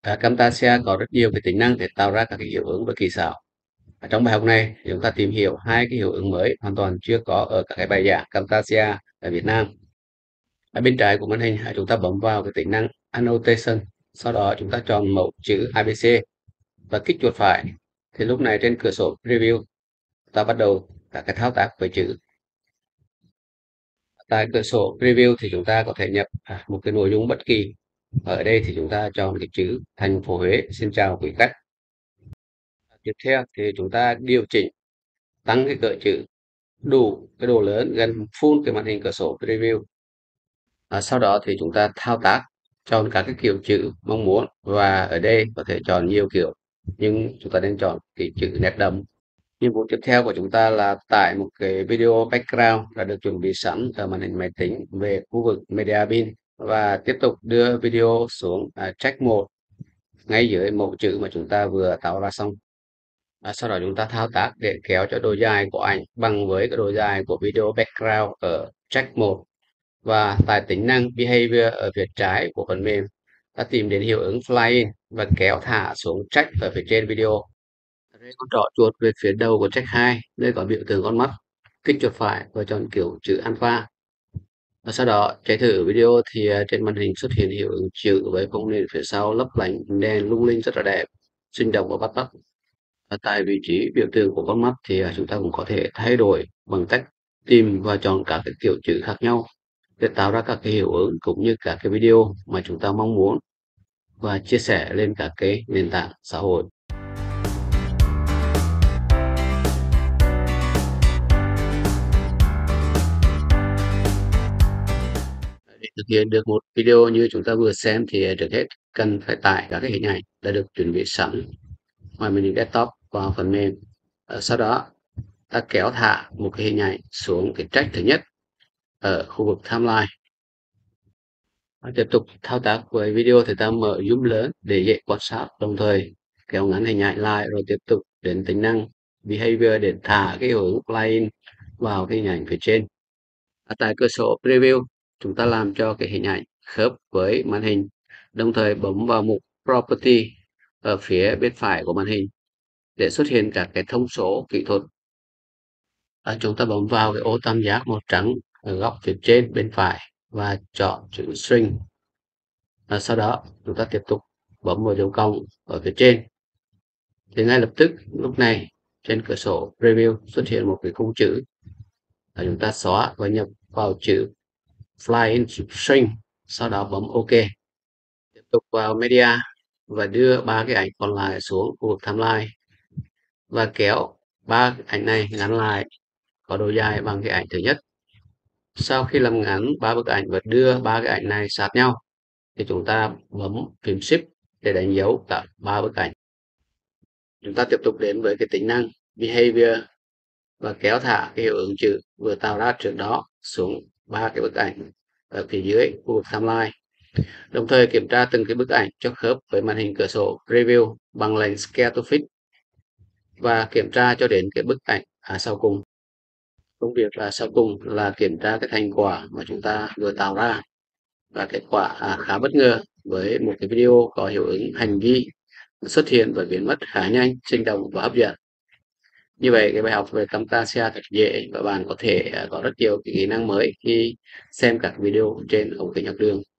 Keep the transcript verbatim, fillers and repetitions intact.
À, Camtasia có rất nhiều cái tính năng để tạo ra các cái hiệu ứng và kỹ xảo. Ở trong bài học này chúng ta tìm hiểu hai cái hiệu ứng mới hoàn toàn chưa có ở các cái bài giảng Camtasia ở Việt Nam. Ở bên trái của màn hình à, chúng ta bấm vào cái tính năng Annotation, sau đó chúng ta chọn mẫu chữ a bê xê và kích chuột phải. Thì lúc này trên cửa sổ Preview ta bắt đầu các cái thao tác với chữ. Tại cửa sổ Preview thì chúng ta có thể nhập à, một cái nội dung bất kỳ. Ở đây thì chúng ta chọn cái chữ thành phố Huế. Xin chào quý khách. Tiếp theo thì chúng ta điều chỉnh tăng cái cỡ chữ đủ cái độ lớn gần full cái màn hình cửa sổ preview. À, sau đó thì chúng ta thao tác chọn các cái kiểu chữ mong muốn, và ở đây có thể chọn nhiều kiểu nhưng chúng ta nên chọn cái chữ nét đậm. Nhiệm vụ tiếp theo của chúng ta là tải một cái video background đã được chuẩn bị sẵn ở màn hình máy tính về khu vực Media Bin và tiếp tục đưa video xuống à, track một ngay dưới mẫu chữ mà chúng ta vừa tạo ra xong. À, sau đó chúng ta thao tác để kéo cho độ dài của ảnh bằng với cái độ dài của video background ở track một, và tại tính năng Behavior ở phía trái của phần mềm ta tìm đến hiệu ứng Fly In và kéo thả xuống track ở phía trên video. Đây con trỏ chuột về phía đầu của track hai, nơi có biểu tượng con mắt, kích chuột phải và chọn kiểu chữ alpha. Và sau đó chạy thử video thì à, trên màn hình xuất hiện hiệu ứng chữ với phông nền phía sau lấp lánh đèn lung linh rất là đẹp, sinh động và bắt mắt. Ở tại vị trí biểu tượng của con mắt thì à, chúng ta cũng có thể thay đổi bằng cách tìm và chọn các cái kiểu chữ khác nhau để tạo ra các cái hiệu ứng cũng như các cái video mà chúng ta mong muốn và chia sẻ lên các cái nền tảng xã hội. Để thực hiện được một video như chúng ta vừa xem thì trước hết cần phải tải các cái hình ảnh đã được chuẩn bị sẵn ngoài màn hình desktop vào phần mềm. Ờ, sau đó ta kéo thả một cái hình ảnh xuống cái track thứ nhất ở khu vực timeline. Và tiếp tục thao tác với video thì ta mở zoom lớn để dễ quan sát, đồng thời kéo ngắn hình ảnh lại, rồi tiếp tục đến tính năng Behavior để thả cái hiệu ứng Fly-in vào cái hình ảnh phía trên. Ở tại cửa sổ Preview chúng ta làm cho cái hình ảnh khớp với màn hình, đồng thời bấm vào mục Property ở phía bên phải của màn hình để xuất hiện các cái thông số kỹ thuật. À, chúng ta bấm vào cái ô tam giác màu trắng ở góc phía trên bên phải và chọn chữ String. À, sau đó chúng ta tiếp tục bấm vào dấu cộng ở phía trên thì ngay lập tức lúc này trên cửa sổ Preview xuất hiện một cái khung chữ. À, chúng ta xóa và nhập vào chữ Fly in String, sau đó bấm OK. Tiếp tục vào Media và đưa ba cái ảnh còn lại xuống khu vực timeline và kéo ba ảnh này ngắn lại có độ dài bằng cái ảnh thứ nhất. Sau khi làm ngắn ba bức ảnh và đưa ba cái ảnh này sát nhau thì chúng ta bấm phím Shift để đánh dấu cả ba bức ảnh. Chúng ta tiếp tục đến với cái tính năng Behavior và kéo thả cái hiệu ứng chữ vừa tạo ra trước đó xuống ba cái bức ảnh ở phía dưới khu vực timeline. Đồng thời kiểm tra từng cái bức ảnh cho khớp với màn hình cửa sổ Preview bằng lệnh Scale to Fit và kiểm tra cho đến cái bức ảnh à, sau cùng. Công việc là sau cùng là kiểm tra cái thành quả mà chúng ta vừa tạo ra, và kết quả à, khá bất ngờ với một cái video có hiệu ứng hành vi xuất hiện và biến mất khá nhanh, sinh động và hấp dẫn. Như vậy cái bài học về Camtasia thật dễ và bạn có thể à, có rất nhiều cái kỹ năng mới khi xem các video trên ống kính học đường.